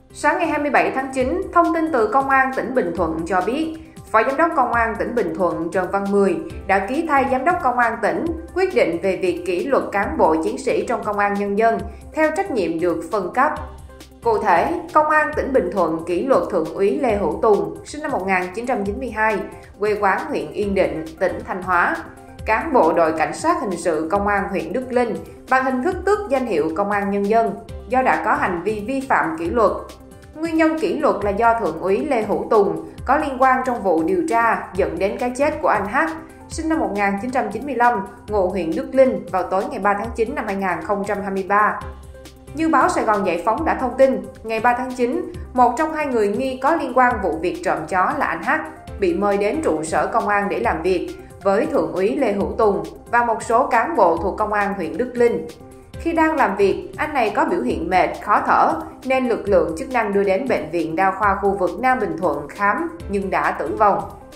Sáng ngày 27 tháng 9, thông tin từ Công an tỉnh Bình Thuận cho biết, Phó Giám đốc Công an tỉnh Bình Thuận Trần Văn Mười đã ký thay Giám đốc Công an tỉnh quyết định về việc kỷ luật cán bộ chiến sĩ trong Công an Nhân dân theo trách nhiệm được phân cấp. Cụ thể, Công an tỉnh Bình Thuận kỷ luật Thượng úy Lê Hữu Tùng, sinh năm 1992, quê quán huyện Yên Định, tỉnh Thanh Hóa, cán bộ đội cảnh sát hình sự Công an huyện Đức Linh bằng hình thức tước danh hiệu Công an Nhân dân do đã có hành vi vi phạm kỷ luật. Nguyên nhân kỷ luật là do Thượng úy Lê Hữu Tùng có liên quan trong vụ điều tra dẫn đến cái chết của anh H, sinh năm 1995, ngụ huyện Đức Linh vào tối ngày 3 tháng 9 năm 2023. Như báo Sài Gòn Giải Phóng đã thông tin, ngày 3 tháng 9, một trong hai người nghi có liên quan vụ việc trộm chó là anh H bị mời đến trụ sở công an để làm việc với Thượng úy Lê Hữu Tùng và một số cán bộ thuộc Công an huyện Đức Linh. Khi đang làm việc, anh này có biểu hiện mệt, khó thở nên lực lượng chức năng đưa đến Bệnh viện Đa khoa khu vực Nam Bình Thuận khám nhưng đã tử vong.